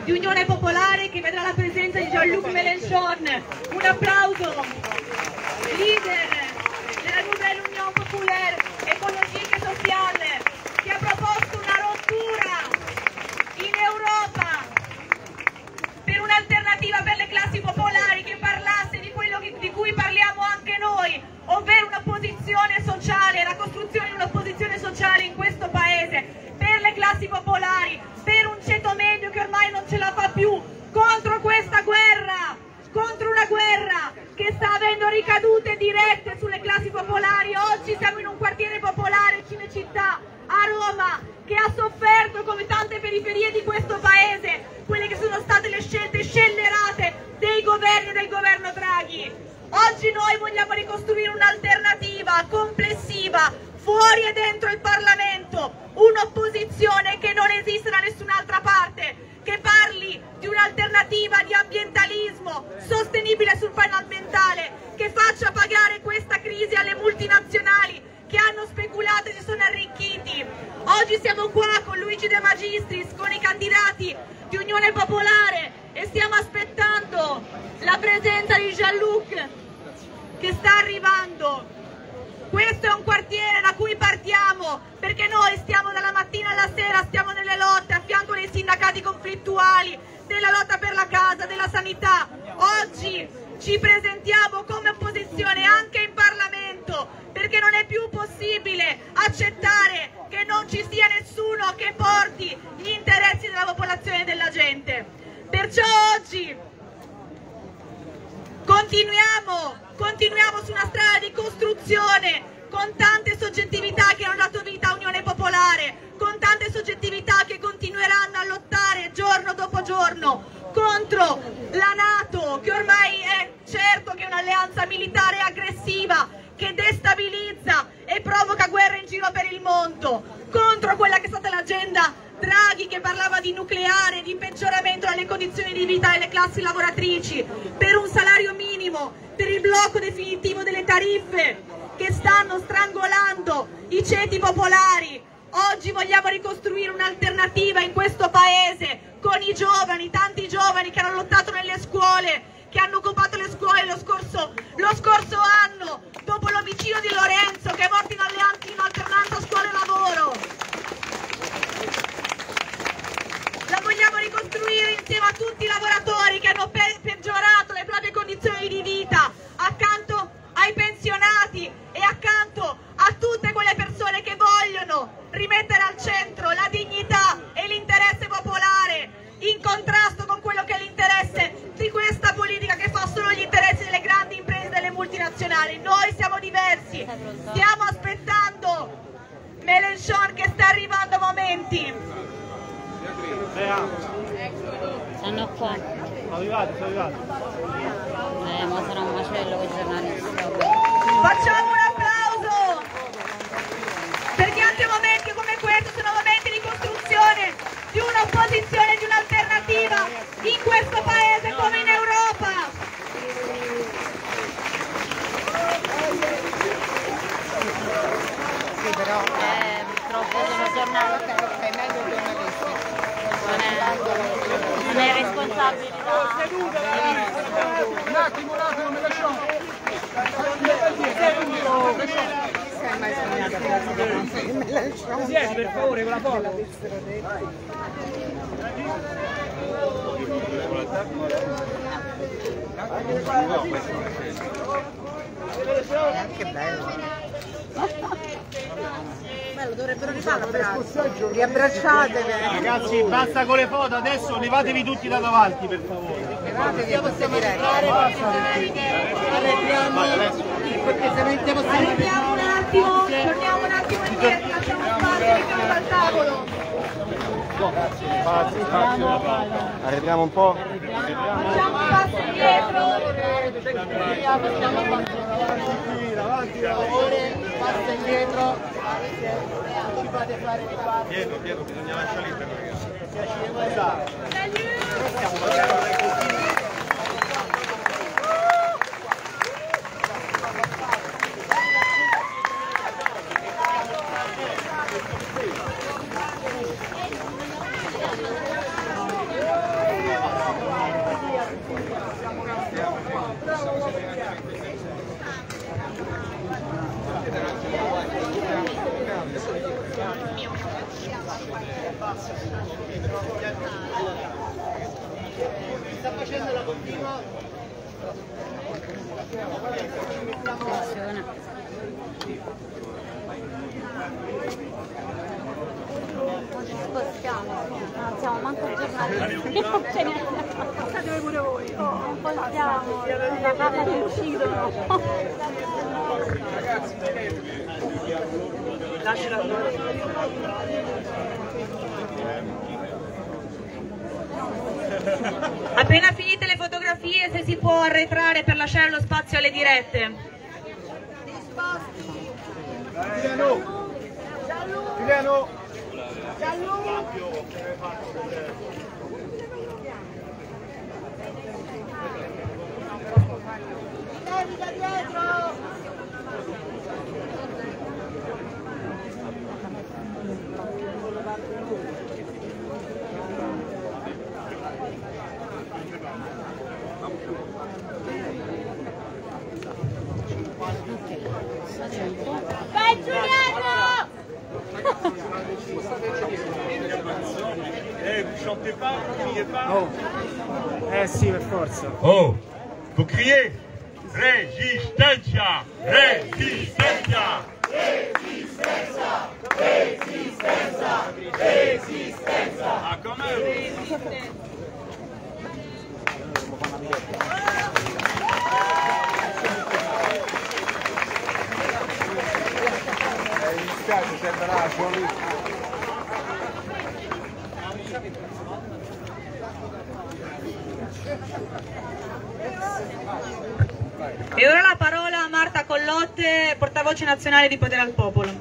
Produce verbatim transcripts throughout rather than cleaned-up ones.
di Unione Popolare, che vedrà la presenza di Jean-Luc Mélenchon. Un applauso. Leader della Nouvelle Union Populaire Écologique et Sociale, che ha proposto una rottura in Europa per un'alternativa per le classi popolari che parlasse di quello che, di cui parliamo anche noi, ovvero una posizione sociale, la costruzione di un'opposizione sociale in questo paese per le classi popolari, per un ceto medio che ormai non ce la fa più, contro questa guerra, contro una guerra che sta avendo ricadute dirette sulle classi popolari. Oggi siamo in un quartiere popolare, Cinecittà, a Roma, che ha sofferto, come tante periferie di questo paese, quelle che sono state le scelte scellerate dei governi e del governo Draghi. Oggi noi vogliamo ricostruire un'alternativa complessiva, fuori e dentro il Parlamento, un'opposizione che non esiste da nessun'altra parte, che parli di un'alternativa di ambientalismo sostenibile sul piano ambientale, che faccia pagare questa crisi alle multinazionali che hanno speculato e si sono arricchiti. Oggi siamo qua con Luigi De Magistris, con i candidati di Unione Popolare, e stiamo aspettando la presenza di Jean-Luc che sta arrivando. Questo è un quartiere da cui partiamo, perché noi stiamo dalla mattina alla sera, stiamo nelle lotte a fianco dei sindacati conflittuali, della lotta per la casa, della sanità. Oggi ci presentiamo come opposizione anche in Parlamento, perché non è più possibile accettare che non ci sia nessuno che porti gli interessi della popolazione e della gente. Perciò oggi continuiamo Continuiamo su una strada di costruzione con tante soggettività che hanno dato vita a Unione Popolare, con tante soggettività che continueranno a lottare giorno dopo giorno contro la NATO, che ormai è certo che è un'alleanza militare aggressiva che destabilizza e provoca guerre in giro per il mondo, contro quella che è stata l'agenda Draghi, che parlava di nucleare, di peggioramento delle condizioni di vita delle classi lavoratrici, per un salario minimo, per il blocco definitivo delle tariffe che stanno strangolando i ceti popolari. Oggi vogliamo ricostruire un'alternativa in questo paese con i giovani, tanti giovani che hanno lottato nelle scuole, che hanno occupato le scuole lo scorso, lo scorso anno, dopo l'omicidio di Lorenzo, che è morto in, in alternanza scuola-lavoro. La vogliamo ricostruire insieme a tutti i lavoratori che hanno pe peggiorato le proprie condizioni di vita, accanto ai pensionati e accanto a tutte quelle persone che vogliono rimettere al centro la dignità e l'interesse popolare, in contrasto con quello che è l'interesse di questa politica che fa solo gli interessi delle grandi imprese e delle multinazionali. Noi siamo diversi, stiamo aspettando Mélenchon, che sta arrivando a momenti. Stanno qua. Sono arrivati, sono arrivati. Eh, ma sarà un macello quel giornalista. Facciamo un applauso, perché anche momenti come questo sono momenti di costruzione di un'opposizione, di un'alternativa in questo paese come in Europa. Sì, però eh, purtroppo sono giornali. È meglio giornalisti. Non è, non è responsabilità. Un attimo, un attimo, me lasciamo. Sei mai sognata? Siedi per favore con la foto. È anche bello. Bello, dovrebbero rifare l'abbraccio. Riabbracciatevi. Ragazzi, basta con le foto, adesso levatevi tutti da davanti per favore. Levatevi a questa diretta. Perché se non iniziamo sempre. Arretiamo un attimo, torniamo un attimo indietro, lasciamo spazio, mettiamo dal tavolo. Spazio, spazio. Arretriamo un po'. Facciamo un passo indietro. Avanti, Per favore, passa indietro. Ci fate fare le parti. Dietro, dietro, bisogna lasciare lì per ragazzi. Sta facendo la continua. Attenzione. Non ci spostiamo, non siamo manco giornalisti, non ce ne andiamo. State pure voi. Oh, non possiamo, la casa ci uccidono. Ragazzi, lasciala andare. Appena finite le fotografie, se si può arretrare per lasciare lo spazio alle dirette. Giuliano! Giuliano! Levi da dietro! Vai Giuliano! Eh, vous chantez pas, vous criez pas? Oh. Eh sì, per forza. Oh, vous criez Resistencia! Resistencia! Resistenza! Resistenza! Resistenza! Ah, quand même! Mi dispiace, sembra la E ora la parola a Marta Collotte, portavoce nazionale di Potere al Popolo.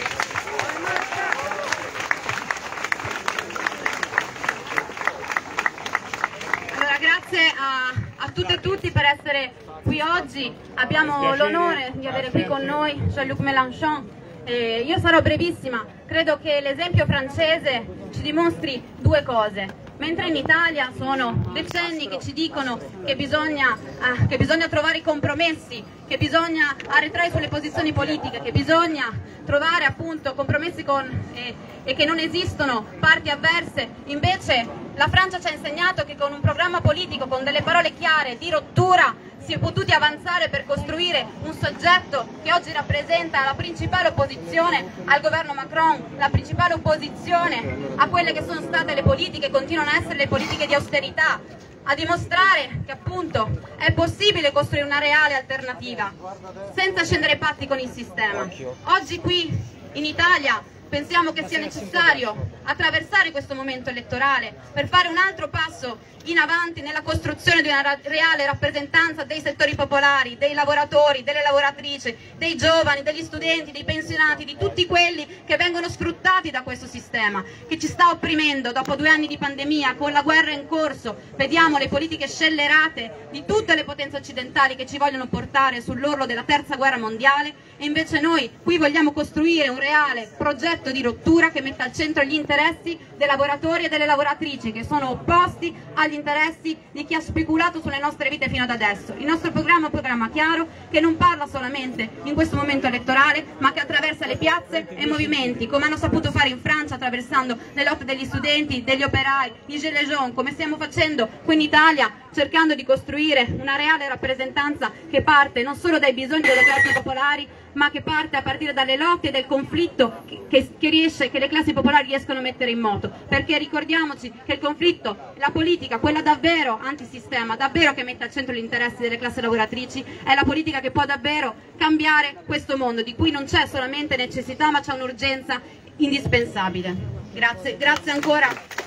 Allora, grazie a, a tutte e tutti per essere qui oggi. Abbiamo l'onore di avere qui con noi Jean-Luc Mélenchon. Eh, io sarò brevissima, credo che l'esempio francese ci dimostri due cose. Mentre in Italia sono decenni che ci dicono che bisogna, eh, che bisogna trovare i compromessi, che bisogna arretrare sulle posizioni politiche, che bisogna trovare appunto compromessi con, eh, e che non esistono parti avverse, invece la Francia ci ha insegnato che con un programma politico, con delle parole chiare di rottura, si è potuti avanzare per costruire un soggetto che oggi rappresenta la principale opposizione al governo Macron, la principale opposizione a quelle che sono state le politiche, continuano a essere le politiche di austerità, a dimostrare che appunto è possibile costruire una reale alternativa senza scendere ai patti con il sistema. Oggi qui in Italia pensiamo che sia necessario attraversare questo momento elettorale per fare un altro passo in avanti nella costruzione di una reale rappresentanza dei settori popolari, dei lavoratori, delle lavoratrici, dei giovani, degli studenti, dei pensionati, di tutti quelli che vengono sfruttati da questo sistema, che ci sta opprimendo dopo due anni di pandemia, con la guerra in corso. Vediamo le politiche scellerate di tutte le potenze occidentali che ci vogliono portare sull'orlo della terza guerra mondiale, e invece noi qui vogliamo costruire un reale progetto di rottura che metta al centro gli interessi dei lavoratori e delle lavoratrici, che sono opposti agli interessi di chi ha speculato sulle nostre vite fino ad adesso. Il nostro programma è un programma chiaro che non parla solamente in questo momento elettorale, ma che attraversa le piazze e i movimenti, come hanno saputo fare in Francia attraversando le lotte degli studenti, degli operai, i gilets jaunes, come stiamo facendo qui in Italia, cercando di costruire una reale rappresentanza che parte non solo dai bisogni delle classi popolari, ma che parte a partire dalle lotte e del conflitto che, che, riesce, che le classi popolari riescono a mettere in moto, perché ricordiamoci che il conflitto, la politica, quella davvero antisistema, davvero che mette al centro gli interessi delle classi lavoratrici, è la politica che può davvero cambiare questo mondo, di cui non c'è solamente necessità, ma c'è un'urgenza indispensabile. Grazie, grazie ancora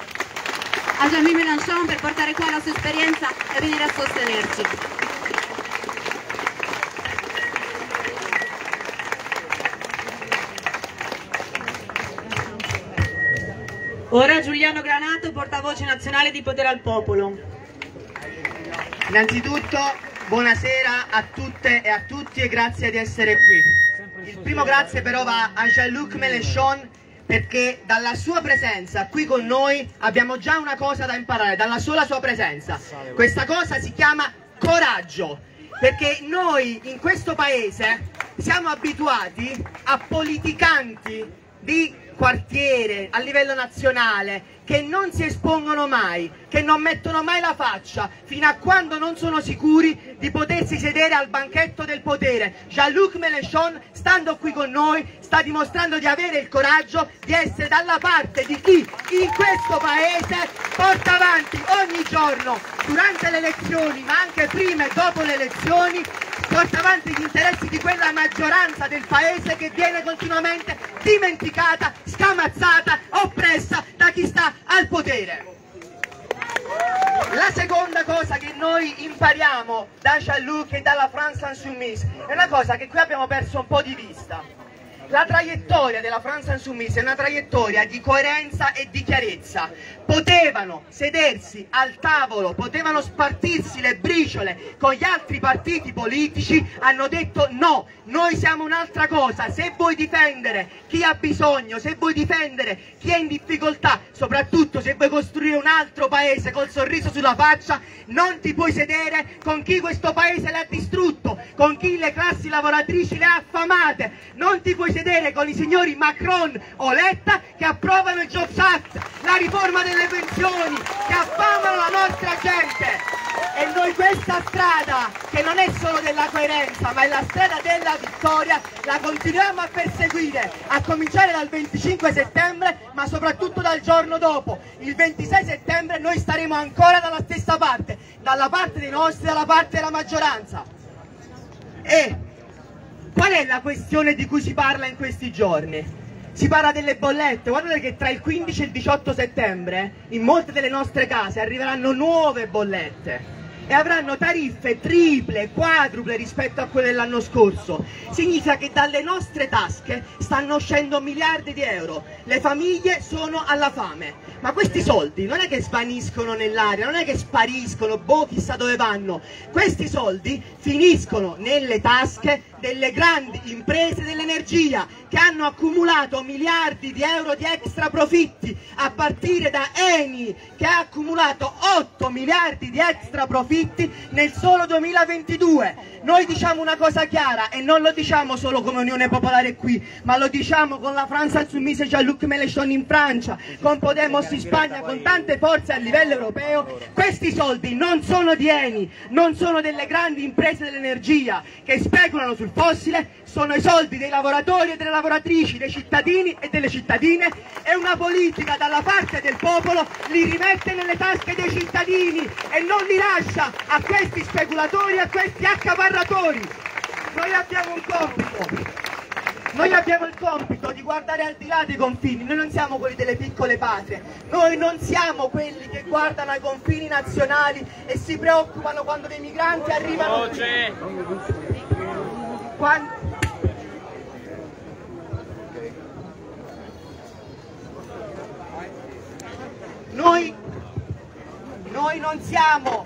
a Jean-Luc Mélenchon per portare qua la sua esperienza e venire a sostenerci. Ora Giuliano Granato, portavoce nazionale di Potere al Popolo. Innanzitutto buonasera a tutte e a tutti e grazie di essere qui. Il primo grazie però va a Jean-Luc Mélenchon, perché dalla sua presenza qui con noi abbiamo già una cosa da imparare, dalla sola sua presenza. Questa cosa si chiama coraggio, perché noi in questo paese siamo abituati a politicanti di quartiere, a livello nazionale, che non si espongono mai, che non mettono mai la faccia, fino a quando non sono sicuri di potersi sedere al banchetto del potere. Jean-Luc Mélenchon, stando qui con noi, sta dimostrando di avere il coraggio di essere dalla parte di chi in questo paese porta avanti ogni giorno, durante le elezioni, ma anche prima e dopo le elezioni, porta avanti gli interessi di quella maggioranza del paese che viene continuamente dimenticata, scamazzata, oppressa da chi sta al potere. La seconda cosa che noi impariamo da Jean-Luc e dalla France Insoumise è una cosa che qui abbiamo perso un po' di vista. La traiettoria della France Insoumise è una traiettoria di coerenza e di chiarezza. Potevano sedersi al tavolo, potevano spartirsi le briciole con gli altri partiti politici, hanno detto no, noi siamo un'altra cosa. Se vuoi difendere chi ha bisogno, se vuoi difendere chi è in difficoltà, soprattutto se vuoi costruire un altro paese col sorriso sulla faccia, non ti puoi sedere con chi questo paese l'ha distrutto, con chi le classi lavoratrici le ha affamate, non ti puoi sedere con i signori Macron o Letta che approvano il Jobs Act, la riforma delle pensioni, che affamano la nostra gente. E noi questa strada, che non è solo della coerenza ma è la strada della vittoria, la continuiamo a perseguire, a cominciare dal venticinque settembre, ma soprattutto dal giorno dopo. Il ventisei settembre noi staremo ancora dalla stessa parte, dalla parte dei nostri, dalla parte della maggioranza. E qual è la questione di cui si parla in questi giorni? Si parla delle bollette. Guardate che tra il quindici e il diciotto settembre in molte delle nostre case arriveranno nuove bollette e avranno tariffe triple, quadruple rispetto a quelle dell'anno scorso. Significa che dalle nostre tasche stanno uscendo miliardi di euro, le famiglie sono alla fame, ma questi soldi non è che svaniscono nell'aria, non è che spariscono, boh chissà dove vanno, questi soldi finiscono nelle tasche delle grandi imprese dell'energia che hanno accumulato miliardi di euro di extra profitti, a partire da Eni che ha accumulato otto miliardi di extra profitti nel solo duemilaventidue. Noi diciamo una cosa chiara e non lo diciamo solo come Unione Popolare qui, ma lo diciamo con la France Insoumise e Jean-Luc Mélenchon in Francia, con Podemos in Spagna, con tante forze a livello europeo. Questi soldi non sono di Eni, non sono delle grandi imprese dell'energia che speculano sul fossile, sono i soldi dei lavoratori e delle lavoratrici, dei cittadini e delle cittadine, e una politica dalla parte del popolo li rimette nelle tasche dei cittadini e non li lascia a questi speculatori, a questi accaparratori. Noi abbiamo un compito. Noi abbiamo il compito di guardare al di là dei confini, noi non siamo quelli delle piccole patrie, noi non siamo quelli che guardano ai confini nazionali e si preoccupano quando dei migranti arrivano qui. Quando... Noi, noi non siamo...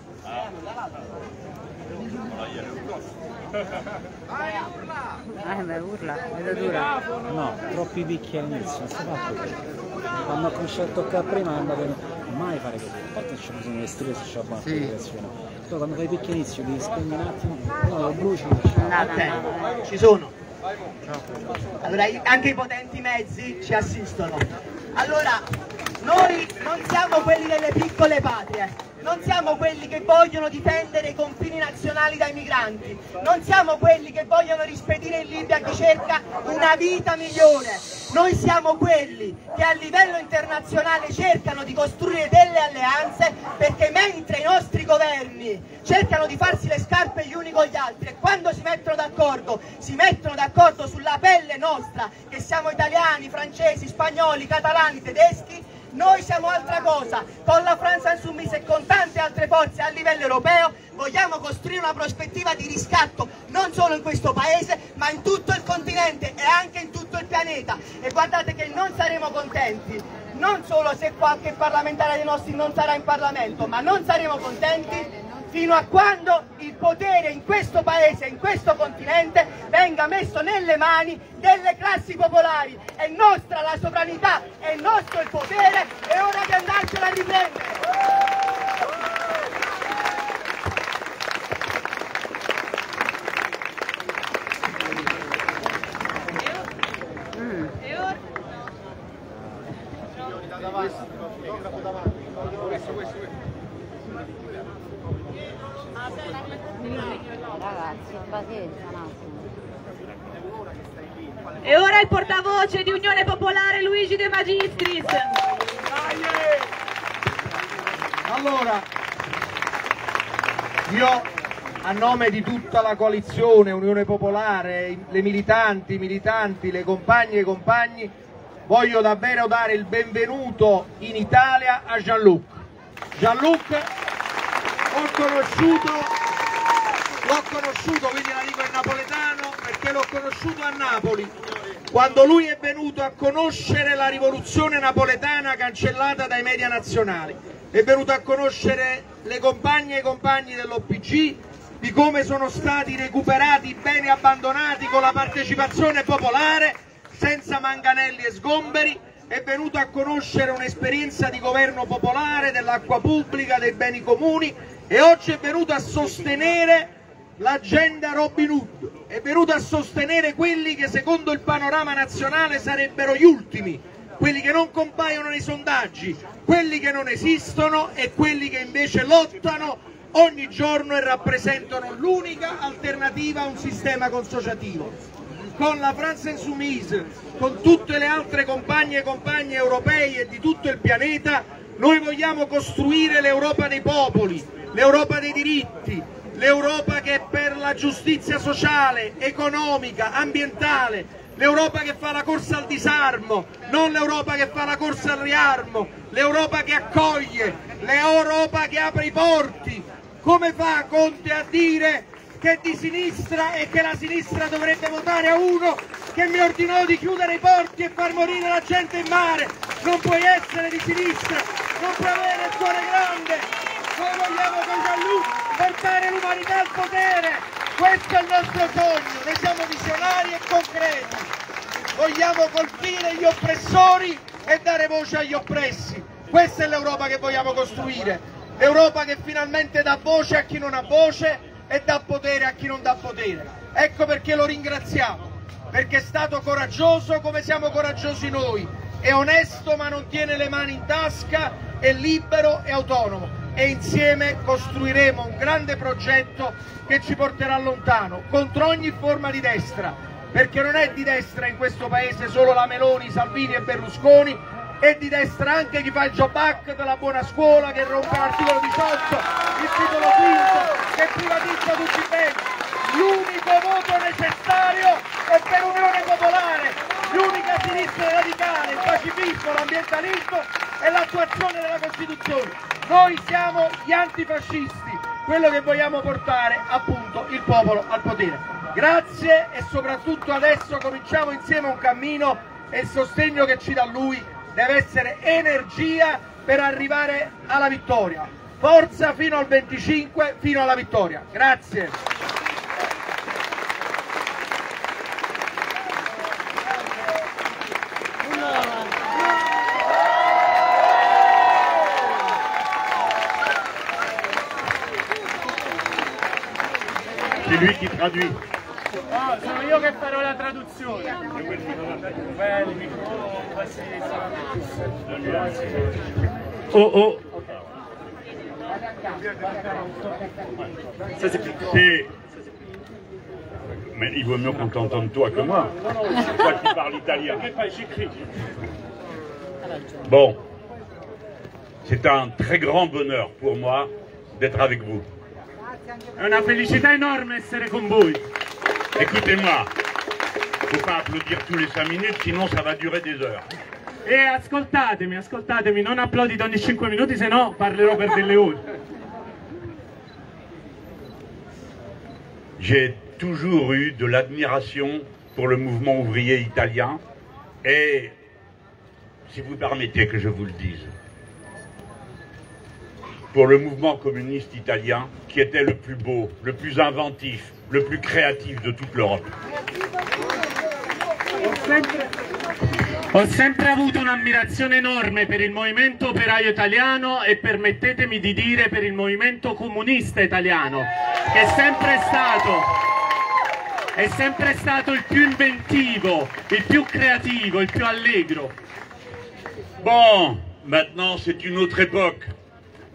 Ah, beh, urla, è dura. No, troppi picchi all'inizio, non si fa così. Quando ho cominciato a toccare prima non devo mai fare così. A parte c'è bisogno di stile se c'è una direzione. Però quando fai picchi all'inizio devi spegnere un attimo, no, lo bruci. Ok, ci sono. Allora anche i potenti mezzi ci assistono. Allora, noi non siamo quelli delle piccole patrie. Non siamo quelli che vogliono difendere i confini nazionali dai migranti, non siamo quelli che vogliono rispedire in Libia chi cerca una vita migliore, noi siamo quelli che a livello internazionale cercano di costruire delle alleanze, perché mentre i nostri governi cercano di farsi le scarpe gli uni con gli altri e quando si mettono d'accordo, si mettono d'accordo sulla pelle nostra, che siamo italiani, francesi, spagnoli, catalani, tedeschi, noi siamo altra cosa. Con la France Insoumise e con tante altre forze a livello europeo vogliamo costruire una prospettiva di riscatto non solo in questo paese ma in tutto il continente e anche in tutto il pianeta. E guardate che non saremo contenti non solo se qualche parlamentare dei nostri non sarà in Parlamento, ma non saremo contenti fino a quando il potere in questo paese, in questo continente, venga messo nelle mani delle classi popolari. È nostra la sovranità, è nostro il potere, è ora di andarcela a riprendere. Ragazzi, pazienza un attimo. E ora il portavoce di Unione Popolare Luigi De Magistris. Allora, io a nome di tutta la coalizione Unione Popolare, le militanti, i militanti, le compagne e i compagni, voglio davvero dare il benvenuto in Italia a Jean-Luc. Jean-Luc l'ho conosciuto, l'ho conosciuto, quindi la dico in napoletano, perché l'ho conosciuto a Napoli, quando lui è venuto a conoscere la rivoluzione napoletana cancellata dai media nazionali. È venuto a conoscere le compagne e i compagni dell'O P G, di come sono stati recuperati i beni abbandonati con la partecipazione popolare, senza manganelli e sgomberi. È venuto a conoscere un'esperienza di governo popolare, dell'acqua pubblica, dei beni comuni, e oggi è venuto a sostenere l'agenda Robin Hood, è venuto a sostenere quelli che secondo il panorama nazionale sarebbero gli ultimi, quelli che non compaiono nei sondaggi, quelli che non esistono e quelli che invece lottano ogni giorno e rappresentano l'unica alternativa a un sistema consociativo. Con la France Insoumise, con tutte le altre compagne e compagni europei e di tutto il pianeta, noi vogliamo costruire l'Europa dei popoli, l'Europa dei diritti, l'Europa che è per la giustizia sociale, economica, ambientale, l'Europa che fa la corsa al disarmo, non l'Europa che fa la corsa al riarmo, l'Europa che accoglie, l'Europa che apre i porti. Come fa Conte a dire che è di sinistra e che la sinistra dovrebbe votare a uno che mi ordinò di chiudere i porti e far morire la gente in mare? Non puoi essere di sinistra, non puoi avere il cuore grande. Noi vogliamo con Jean-Luc portare l'umanità al potere, questo è il nostro sogno, noi siamo visionari e concreti, vogliamo colpire gli oppressori e dare voce agli oppressi. Questa è l'Europa che vogliamo costruire, l'Europa che finalmente dà voce a chi non ha voce e dà potere a chi non dà potere. Ecco perché lo ringraziamo, perché è stato coraggioso come siamo coraggiosi noi, è onesto ma non tiene le mani in tasca, è libero e autonomo, e insieme costruiremo un grande progetto che ci porterà lontano contro ogni forma di destra, perché non è di destra in questo paese solo la Meloni, Salvini e Berlusconi, è di destra anche chi fa il job act della buona scuola, che rompe l'articolo diciotto, il titolo quinto, che privatizza tutti i beni. L'unico voto necessario è per Unione Popolare, l'unica sinistra radicale, il pacifismo, l'ambientalismo e l'attuazione della Costituzione. Noi siamo gli antifascisti, quello che vogliamo portare appunto il popolo al potere. Grazie, e soprattutto adesso cominciamo insieme un cammino, e il sostegno che ci dà lui deve essere energia per arrivare alla vittoria. Forza fino al venticinque, fino alla vittoria. Grazie. C'est lui qui traduit. No, sono io che farò la traduzione. Oh oh. C'est... Mais il vaut mieux qu'on t'entende toi que moi. C'est toi qui parles italien. Bon, c'est un très grand bonheur pour moi d'être avec vous. È una felicità enorme essere con voi. Écoutez-moi, faut pas applaudir tous les cinq minutes, sinon ça va durer des heures. E ascoltatemi, ascoltatemi, non applaudite ogni cinque minuti, se no parlerò per delle ore. J'ai toujours eu de l'admiration pour le mouvement ouvrier italien et, si vous permettez que je vous le dise, pour le mouvement communiste italien qui était le plus beau, le plus inventif, le plus créatif de toute l'Europe. Ho sempre, ho sempre avuto un'ammirazione enorme per il movimento operaio italiano e, permettetemi di dire, per il movimento comunista italiano, che è sempre stato, è sempre stato il più inventivo, il più creativo, il più allegro. Bon, maintenant c'est une autre époque.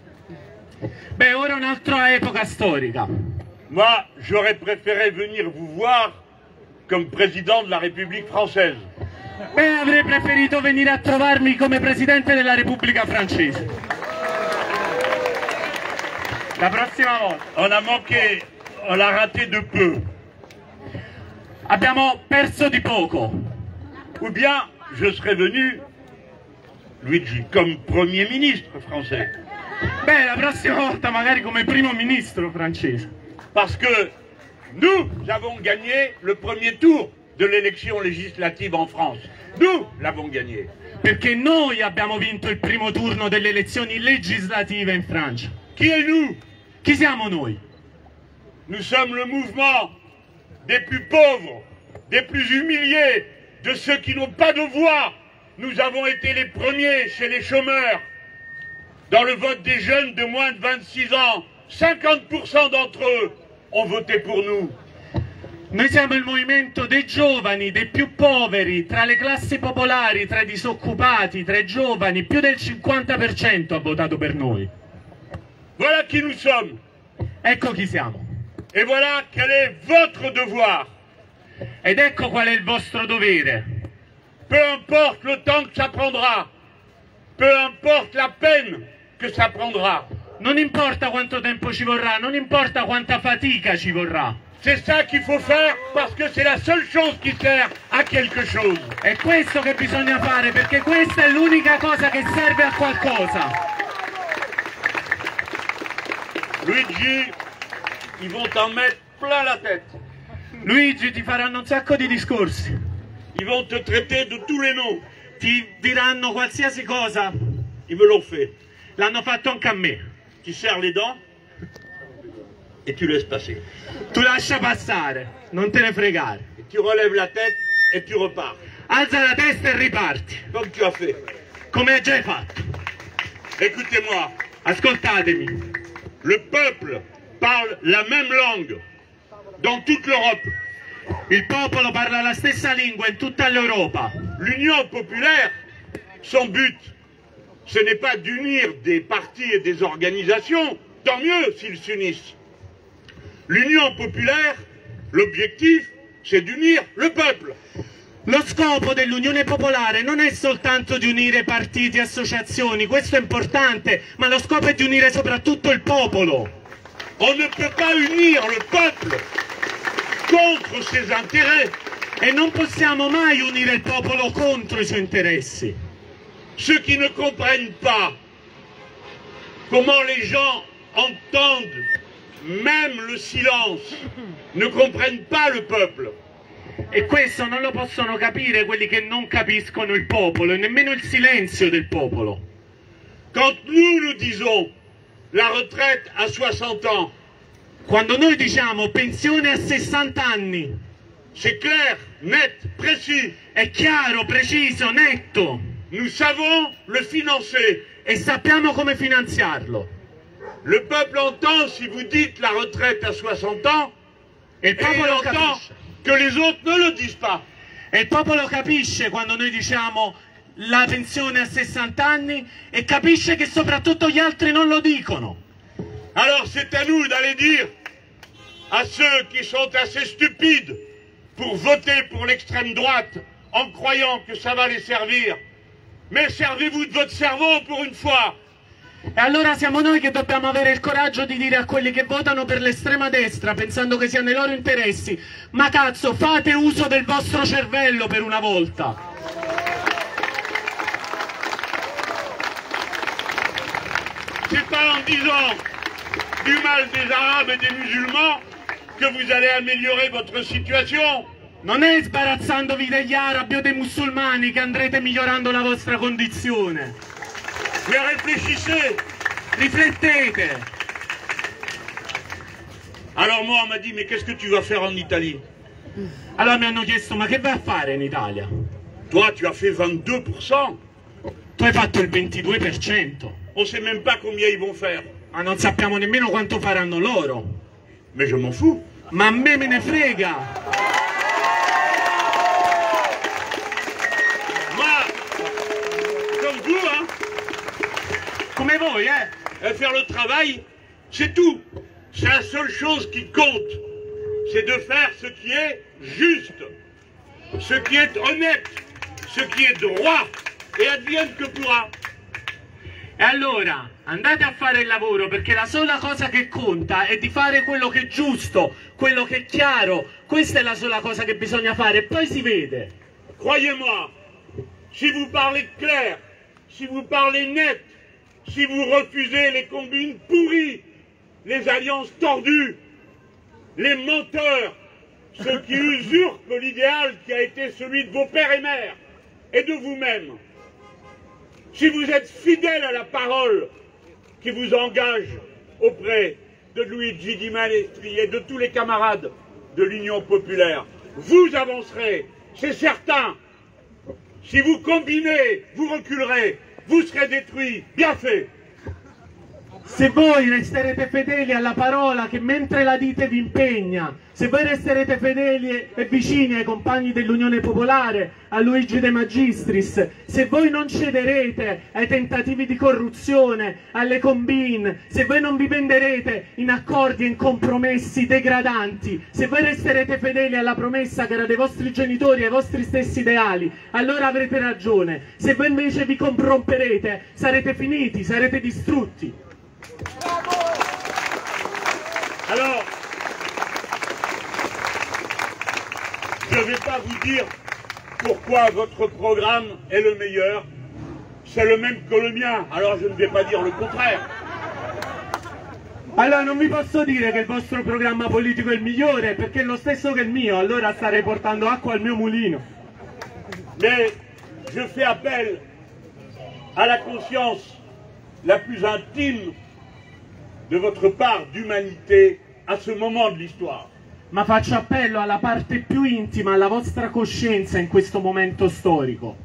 Beh, ora è un'altra epoca storica. Moi, j'aurais préféré venir vous voir comme président de la République française. Beh, avrei preferito venire a trovarmi come Presidente della Repubblica Francese. La prossima volta. On a manqué, on l'a raté de peu. Abbiamo perso di poco. Ou bien, je serais venu, Luigi, comme Premier ministre français. Beh, la prossima volta magari come primo ministro francese. Parce que nous avons gagné le premier tour de l'élection législative en France. Nous l'avons gagné. Perché noi abbiamo vinto il primo turno delle elezioni legislative in Francia. Qui est nous? Chi siamo noi? Nous sommes le mouvement des plus pauvres, des plus humiliés, de ceux qui n'ont pas de voix. Nous avons été les premiers chez les chômeurs. Dans le vote des jeunes de moins de vingt-six ans, cinquante pour cent d'entre eux ont voté pour nous. Noi siamo il movimento dei giovani, dei più poveri, tra le classi popolari, tra i disoccupati, tra i giovani, più del cinquanta per cento ha votato per noi. Voilà qui nous sommes. Ecco chi siamo. Et voilà quel est votre devoir. Ed ecco qual è il vostro dovere. Peu importe le temps que ça prendra, peu importe la peine que ça prendra. Non importa quanto tempo ci vorrà, non importa quanta fatica ci vorrà. C'est ça qu'il faut faire parce que c'est la seule chose qui sert à quelque chose. È questo che bisogna fare perché questa è l'unica cosa che serve a qualcosa. Luigi, ils vont t'en mettre plein la tête. Luigi, ti faranno un sacco di discorsi. Ils vont te traiter de tous les noms. Ti diranno qualsiasi cosa. Ils me l'ont fait. L'hanno fatto anche a me. Tu serres les dents et tu laisses passer. Tu lascia passare, non te ne fregare. Et tu relèves la tête et tu repars. Alza la testa e riparti. Comme tu as fait. Come hai già fatto. Écoutez-moi. Ascoltatemi. Le peuple parle la même langue dans toute l'Europe. Il popolo parla la stessa lingua in tutta l'Europa. L'Union populaire, son but, ce n'est pas d'unir des partis et des organisations, tant mieux s'ils s'unissent. L'Union populaire, l'objectif, c'est d'unir le peuple. Lo scopo dell'Unione Popolare non è soltanto di unire partiti e associazioni, questo è importante, ma lo scopo è di unire soprattutto il popolo. On ne peut pas unir le peuple contre ses intérêts. E non possiamo mai unire il popolo contro i suoi interessi. Ceux qui ne comprennent pas comment les gens entendent même le silence, ne comprennent pas le peuple. E questo non lo possono capire quelli che non capiscono il popolo e nemmeno il silenzio del popolo. Quand nous nous disons la retraite à soixante ans, quando noi diciamo pensione a sessanta anni, c'est clair, net, précis. È chiaro, preciso, netto. Nous savons le financer. E sappiamo come finanziarlo. Le peuple entend si vous dites la retraite à soixante ans, e il popolo capisce que les autres ne le disent pas. E il popolo capisce quando noi diciamo la pensione a sessanta anni e capisce che soprattutto gli altri non lo dicono. Alors c'est à nous d'aller dire à ceux qui sont assez stupides pour voter pour l'extrême droite en croyant que ça va les servir, mais servez-vous de votre cerveau pour une fois. E allora siamo noi che dobbiamo avere il coraggio di dire a quelli che votano per l'estrema destra pensando che siano i loro interessi: ma cazzo, fate uso del vostro cervello per una volta. C'est pas en disant du mal des Arabes et des musulmans que vous allez améliorer votre situation. Non è sbarazzandovi degli arabi o dei musulmani che andrete migliorando la vostra condizione. Mais réfléchissez, riflettete. Alors moi on m'a dit mais qu'est-ce que tu vas faire en Italie? Allora mi hanno chiesto ma che vai a fare in Italia? Toi tu as fait vingt-deux pour cent. Tu hai fatto il ventidue per cento. On sait même pas combien ils vont faire. Ma non sappiamo nemmeno quanto faranno loro. Mais je m'en fous. Ma a me me ne frega. Moi, comme vous, hein. Come voi, eh? Et faire le travail, C'est tout. C'est la seule chose qui compte. C'est de faire ce qui est juste, ce qui est honnête, ce qui est droit, e adviene che pourra. E allora andate a fare il lavoro, perché la sola cosa che conta è di fare quello che è giusto, quello che è chiaro. Questa è la sola cosa che bisogna fare, e poi si vede. Croyez-moi, si vous parlez clair, si vous parlez net, si vous refusez les combines pourries, les alliances tordues, les menteurs, ceux qui usurpent l'idéal qui a été celui de vos pères et mères et de vous-même, si vous êtes fidèle à la parole qui vous engage auprès de Luigi Di Maestri et de tous les camarades de l'Union populaire, vous avancerez, c'est certain. Si vous combinez, vous reculerez, vous serez détruits. Bien fait. Se voi resterete fedeli alla parola che mentre la dite vi impegna, se voi resterete fedeli e vicini ai compagni dell'Unione Popolare, a Luigi De Magistris, se voi non cederete ai tentativi di corruzione, alle combine, se voi non vi venderete in accordi e in compromessi degradanti, se voi resterete fedeli alla promessa che era dei vostri genitori e ai vostri stessi ideali, allora avrete ragione. Se voi invece vi corromperete, sarete finiti, sarete distrutti. Alors, je ne vais pas vous dire pourquoi votre programme est le meilleur. C'est le même que le mien, alors je ne vais pas dire le contraire. Allora non vi posso dire che il vostro programma politico è il migliore, perché è lo stesso che il mio, allora starei portando acqua al mio mulino. Mais je fais appel à la conscience la plus intime de votre part d'umanité à ce moment de l'histoire. Ma faccio appello alla parte più intima, alla vostra coscienza in questo momento storico.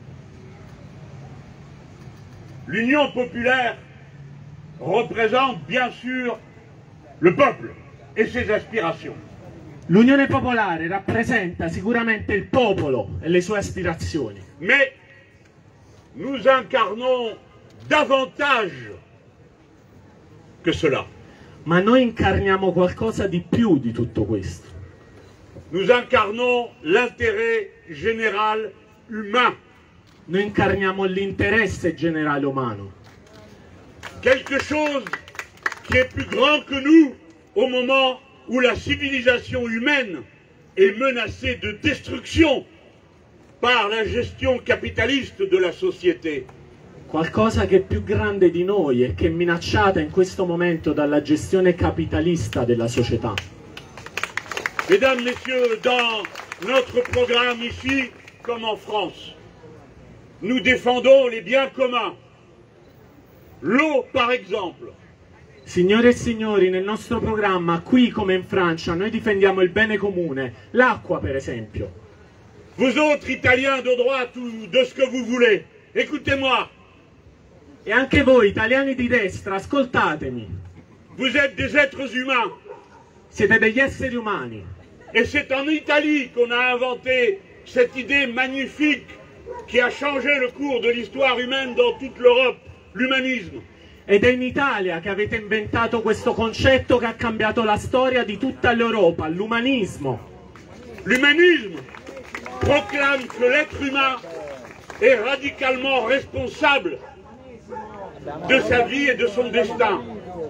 L'Union populaire représente bien sûr le peuple et ses aspirations. L'Unione Popolare rappresenta sicuramente il popolo e le sue aspirazioni. Mais nous incarnons davantage que cela. Ma noi incarniamo qualcosa di più di tutto questo. Nous incarnons l'intérêt général humain. Noi incarniamo l'interesse generale umano. Quelque chose qui est plus grand que nous au moment où la civilisation humaine est menacée de destruction par la gestion capitaliste de la société. Qualcosa che è più grande di noi e che è minacciata in questo momento dalla gestione capitalista della società. Mesdames, Messieurs, dans notre programme ici, comme en France, nous défendons les biens communs. L'eau, par exemple. Signore e signori, nel nostro programma, qui come in Francia, noi difendiamo il bene comune, l'acqua per esempio. Vous autres Italiens de droite ou de ce que vous voulez, écoutez-moi. E anche voi, italiani di destra, ascoltatemi. Vous êtes des êtres humains. Siete degli esseri umani. Et c'est en Italie qu'on a inventé cette idée magnifique qui a changé le cours de l'histoire humaine dans toute l'Europe, l'humanisme. Ed è in Italia che avete inventato questo concetto che ha cambiato la storia di tutta l'Europa, l'umanismo. L'humanisme proclame que l'être humain est radicalement responsable de sa vie et de son destin.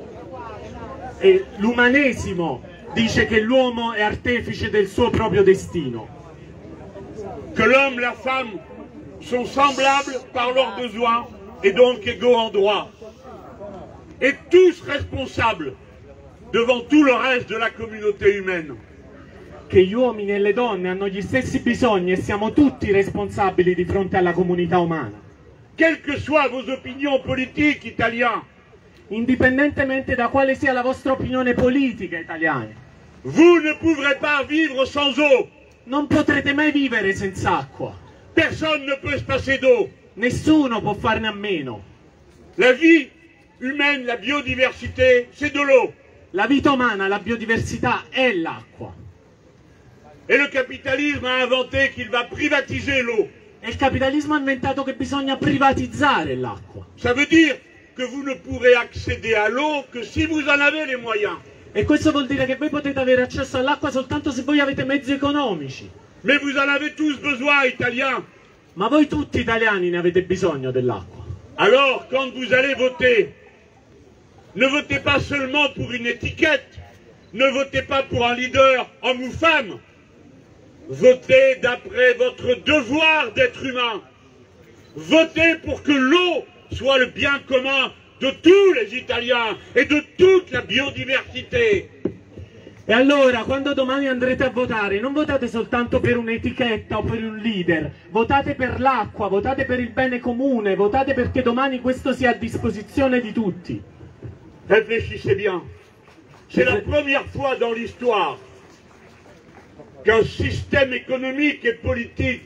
E l'umanesimo dice che l'uomo è artefice del suo proprio destino. Que l'homme et la femme sont semblables par leurs besoins et donc égaux en droit. Et tous responsables devant tout le reste de la communauté humaine. Che gli uomini e le donne hanno gli stessi bisogni e siamo tutti responsabili di fronte alla comunità umana. Quelles que soient vos opinions politiques italiens, indipendentemente da quale sia la vostra opinione politica, italiani, vous ne pourrez pas vivre sans eau. Non potrete mai vivere senza acqua. Personne ne peut se passer d'eau. Nessuno può farne a meno. La vie humaine, la biodiversité, c'est de l'eau. La vita umana, la biodiversità è l'acqua. Et le capitalisme a inventé qu'il va privatiser l'eau. E il capitalismo ha inventato che bisogna privatizzare l'acqua. Ça veut dire que vous ne pourrez accéder à l'eau que si vous en avez les moyens. E questo vuol dire che voi potete avere accesso all'acqua soltanto se voi avete mezzi economici. Mais vous en avez tous besoin, Italiens. Ma voi tutti italiani ne avete bisogno dell'acqua. Alors, quand vous allez voter, ne votez pas seulement pour une étiquette, ne votez pas pour un leader, homme ou femme. Votez d'après votre devoir d'être humain. Votez pour que l'eau soit le bien commun de tous les Italiens e di tutta la biodiversità. E allora, quando domani andrete a votare, non votate soltanto per un'etichetta o per un leader, votate per l'acqua, votate per il bene comune, votate perché domani questo sia a disposizione di tutti. Réfléchissez bien. C'est la première fois dans l'histoire qu'un système économique et politique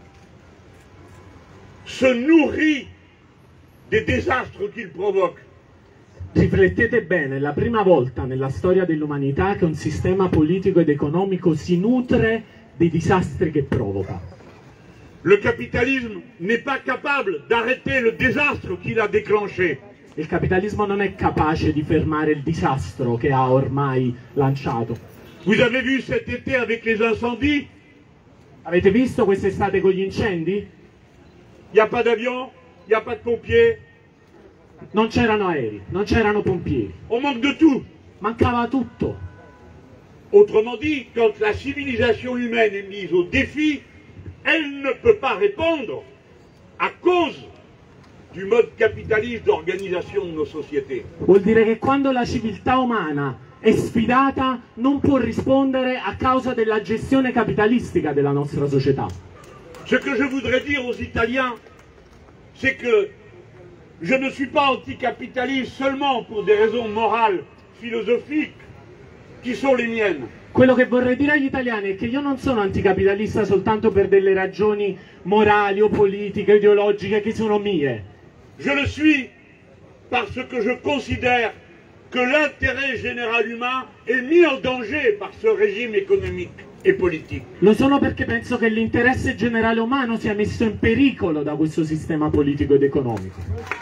se nourrit des désastres qu'il provoque. Riflettete bene, è la prima volta nella storia dell'umanità che un sistema politico ed economico si nutre dei disastri che provoca. Le capitalisme n'est pas capable d'arrêter le désastre qu'il a déclenché. Il capitalismo non è capace di fermare il disastro che ha ormai lanciato. Vous avez vu cet été avec les incendies? Avete visto quest'estate con gli incendi? Il n'y a pas d'avion, il n'y a pas de pompiers. Non c'erano aerei, non c'erano pompieri. On manque de tout. Mancava tutto. Autrement dit, quand la civilisation humaine est mise au défi, elle ne peut pas répondre à cause du mode capitaliste d'organisation de nos sociétés. Vuol dire che quando la civiltà umana è sfidata non può rispondere a causa della gestione capitalistica della nostra società. Ce que je voudrais dire aux Italiens, c'est que je ne suis pas anticapitaliste seulement pour des raisons morales, philosophiques, qui sont les miennes. Quello che vorrei dire agli italiani è che io non sono anticapitalista soltanto per delle ragioni morali o politiche, ideologiche che sono mie. Je le suis parce que je considère que l'intérêt général humain est mis en danger par ce régime économique e politique. Lo sono perché penso che l'interesse generale umano sia messo in pericolo da questo sistema politico ed economico.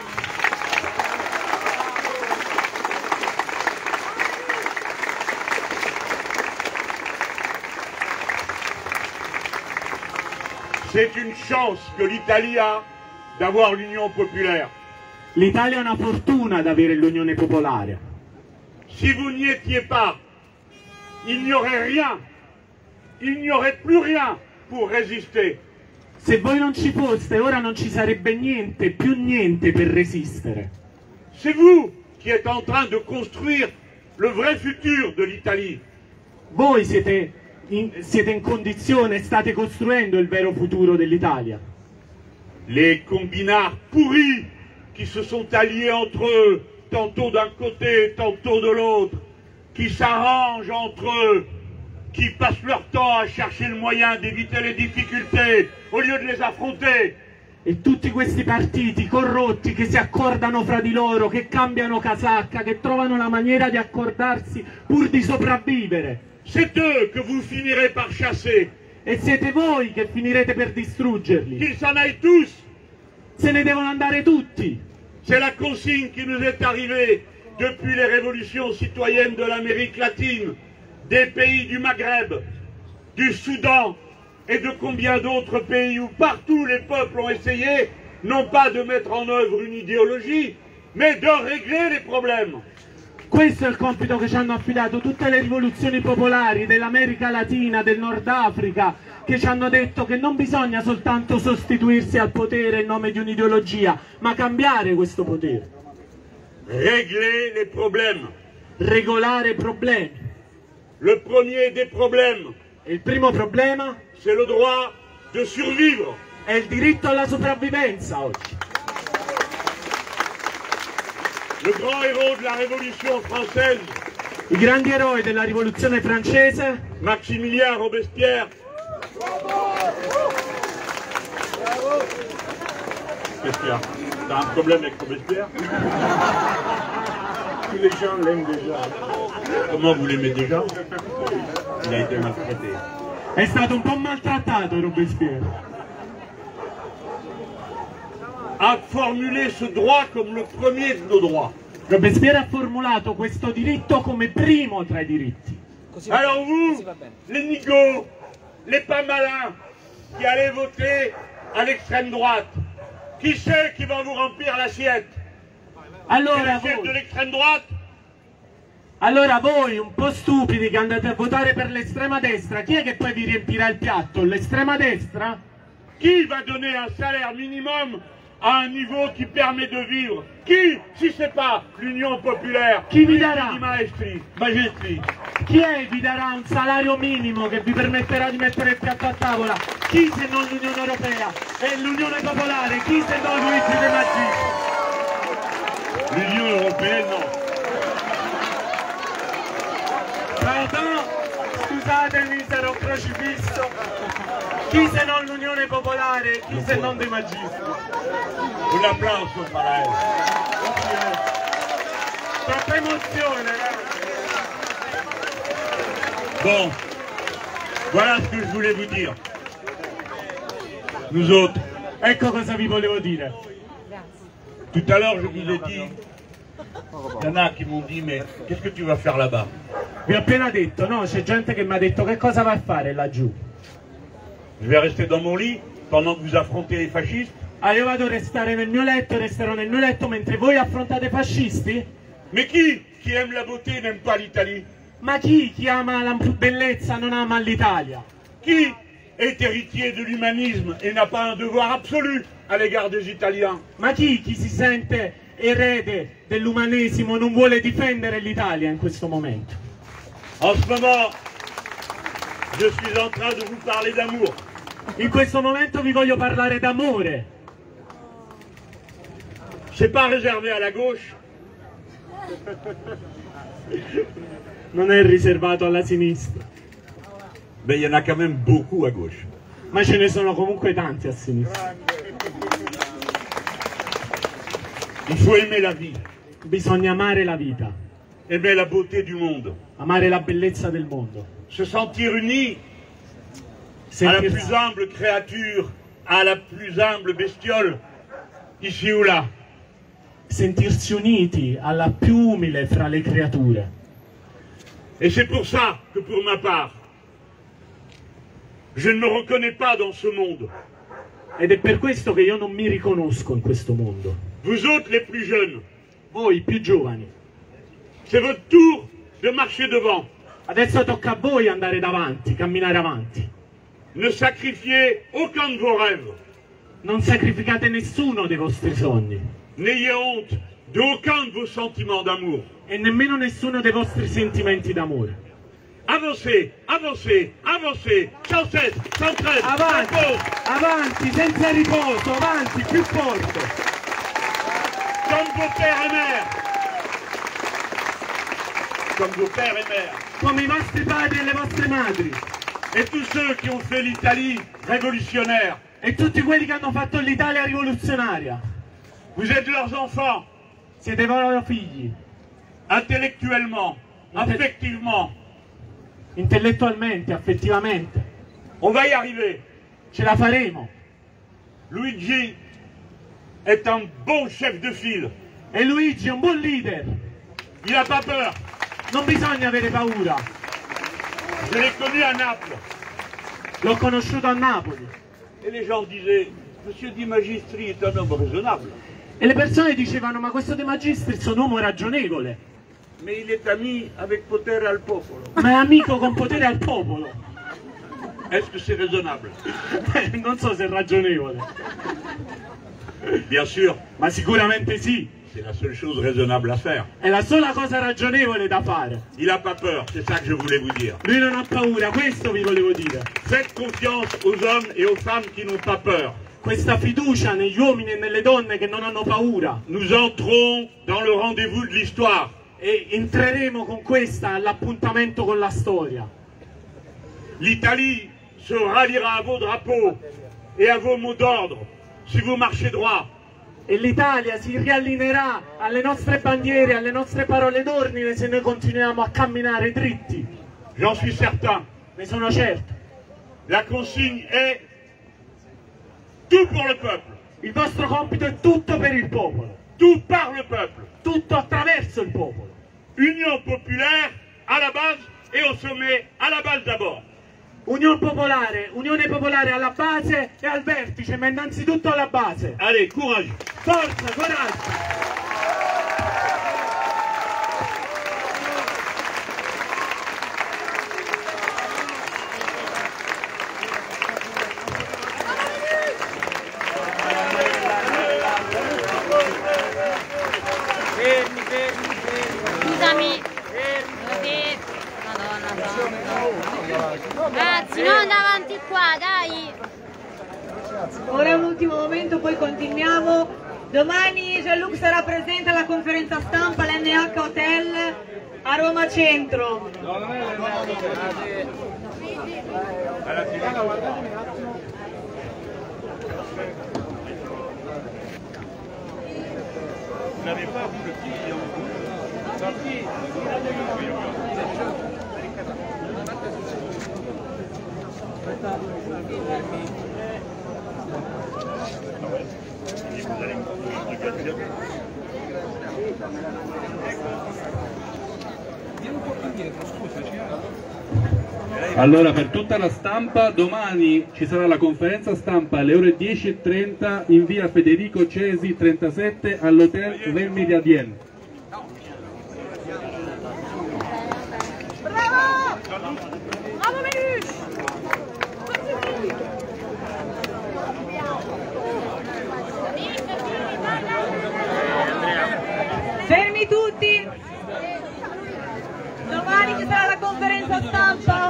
C'est une chance que l'Italie a d'avoir l'Union populaire. L'Italia ha una fortuna ad avere l'Unione Popolare. Si vous n'y étiez pas, il n'y aurait rien, il n'y aurait plus rien pour résister. Se voi non ci foste, ora non ci sarebbe niente, più niente per resistere. C'est vous qui êtes en train de construire le vrai futur de l'Italie. Voi siete in, siete in condizione, state costruendo il vero futuro dell'Italia. Les combinards pourris qui se sont alliés entre eux, tantôt d'un côté, tantôt de l'autre, qui s'arrangent entre eux, qui passent leur temps à chercher le moyen d'éviter les difficultés au lieu de les affronter. E tutti questi partiti corrotti che si accordano fra di loro, che cambiano casacca, che trovano la maniera di accordarsi pur di sopravvivere. C'est eux que vous finirez par chasser. E siete voi che finirete per distruggerli. Qu'ils s'en aillent tous. Se ne devono andare tutti. C'est la consigne qui nous est arrivée depuis les révolutions citoyennes de l'Amérique latine, des pays du Maghreb, du Soudan et de combien d'autres pays où partout les peuples ont essayé, non pas de mettre en œuvre une idéologie, mais de régler les problèmes. Questo è il compito che ci hanno affidato tutte le rivoluzioni popolari dell'America Latina, del Nord Africa, che ci hanno detto che non bisogna soltanto sostituirsi al potere in nome di un'ideologia, ma cambiare questo potere. Régler les problèmes. Regolare i problemi. Le premier des problèmes. E il primo problema? C'est le droit de survivre. È il diritto alla sopravvivenza oggi. Le grand héros de la Révolution française, i grandi eroi della rivoluzione francese, Maximilien Robespierre. Qu'est-ce qu'il y a? T'as un problème avec Robespierre? Tous les gens l'aiment déjà. Comment vous l'aimez déjà? Il a été maltraité. È stato un po' maltrattato Robespierre. a formulé ce droit comme le premier de nos droits. Robespierre ha formulato questo diritto come primo tra i diritti. Alors vous, les nigauds, les pas malins, qui allez voter à l'extrême droite, qui c'est qui va vous remplir l'assiette? Allora L'assiette de voi, l'extrême droite? allora voi, un po' stupidi che andate a votare per l'estrema destra, chi è che poi vi riempirà il piatto? L'estrema destra? Qui va donner un salaire minimum à un niveau qui permet de vivre? Qui, si c'est pas l'Union populaire? Chi vi darà? I maestri, magistri. Chi è vi darà un salario minimo che vi permetterà di mettere il piatto a tavola? Chi se non l'Unione Europea e l'Unione Popolare? Chi se non Luigi De Magistris? L'Union européenne, non. Pardon, scusatemi, sarò crocifisso. Chi se non l'Unione Popolare? Chi se non De Magistris? Un applauso para elle. Troppa emozione, eh? Bon, voilà ce que je voulais vous dire. Nous autres, Ecco cosa vi volevo dire. tout à l'heure je vous ai dit, il y en a qui m'ont dit, mais qu'est-ce que tu vas faire là-bas? Vi ho appena detto, no? C'è gente che mi ha detto che cosa vai a fare laggiù. Je vais rester dans mon lit pendant que vous affrontez les fascistes? Ah, io vado a restare nel mio letto, resterò nel mio letto mentre voi affrontate fascisti? Mais qui, qui aime la beauté, n'aime pas l'Italie? Ma chi, chi ama la bellezza non ama l'Italia? Qui est héritier de l'humanisme et n'a pas un devoir absolu à l'égard des Italiens? Ma chi, chi si sente erede dell'umanesimo non vuole difendere l'Italia in questo momento? En ce moment, je suis en train de vous parler d'amour. In questo momento vi voglio parlare d'amore. C'est pas réservé à la gauche, Non è riservato alla sinistra, mais il y en a quand même beaucoup à gauche. ma ce ne sono comunque tanti a sinistra. Il faut aimer la vie, Bisogna amare la vita, aimer la beauté du monde, amare la bellezza del mondo, se sentir unis à la sentirsi, plus humble créature, à la plus humble bestiole, ici ou là. sentirsi uniti alla più umile fra le creature. Et c'est pour ça que pour ma part, je ne me reconnais pas dans ce monde. Ed è per questo che io non mi riconosco in questo mondo. Vous autres les plus jeunes, Voi più giovani, c'est votre tour de marcher devant. adesso tocca a voi andare davanti, camminare avanti. Ne sacrifiez aucun de vos rêves. Non sacrificate nessuno dei vostri sogni N'ayez honte d'aucun de vos sentiments d'amour. e nemmeno nessuno dei vostri sentimenti d'amore. Avancez, avancez, avancez, sans cesse, sans trêve, sans Avanti, pause, avanti, senza riposo, avanti, più forte. comme vos pères et mères. Comme vos pères et mères. Come i vostri padri e le vostre madri. Et tous ceux qui ont fait l'Italie révolutionnaire. E tutti quelli che hanno fatto l'Italia rivoluzionaria. Vous êtes leurs enfants, Siete i loro figli, intellectuellement, affectivement. intellettualmente, affettivamente. On va y arriver. Ce la faremo. Luigi est un bon chef de file. E Luigi è un buon leader. Il n'a pas peur. Non bisogna avere paura. Je l'ai connu à Naples. L'ho conosciuto a Napoli. Et les gens disaient, Monsieur Di Magistris est un homme raisonnable. E le persone dicevano, ma questo De Magistris è un uomo ragionevole. Mais il est ami avec potere al popolo. Ma è amico con potere al popolo. Est-ce que c'est raisonnable? Non so se è ragionevole. Bien sûr, Ma sicuramente sì. c'est la seule chose raisonnable à faire. È la sola cosa ragionevole da fare. Il n'a pas peur, c'est ça que je voulais vous dire. Lui non ha paura, questo vi volevo dire. Faites confiance aux hommes et aux femmes qui n'ont pas peur. Questa fiducia negli uomini e nelle donne che non hanno paura. Nous entrons dans le rendez-vous de l'histoire. E entreremo con questa all'appuntamento con la storia. L'Italie se ralliera à vos drapeaux et à vos mots d'ordre si vous marchez droit. E l'Italia si riallineerà alle nostre bandiere, alle nostre parole d'ordine se noi continuiamo a camminare dritti. J'en suis certain. Ne sono certo. La consigne est tout pour le peuple. Il vostro compito è tutto per il popolo. Tout par le peuple. Tutto attraverso il popolo. Union populaire à la base et au sommet, à la base d'abord. Unione popolare, unione popolare alla base e al vertice, ma innanzitutto alla base. Allez, courage. Forza, coraggio. Scusami. Sì. Madonna santa. Ragazzi, non davanti qua, dai. Ora un ultimo momento, poi continuiamo. Domani Jean-Luc sarà presente alla conferenza stampa all'N H Hotel a Roma Centro. Allora, per tutta la stampa, domani ci sarà la conferenza stampa alle ore dieci e trenta in via Federico Cesi trentasette all'Hotel Rémy Diadier. Bravo! Bravo Meluche! Fermi tutti! Domani ci sarà la conferenza stampa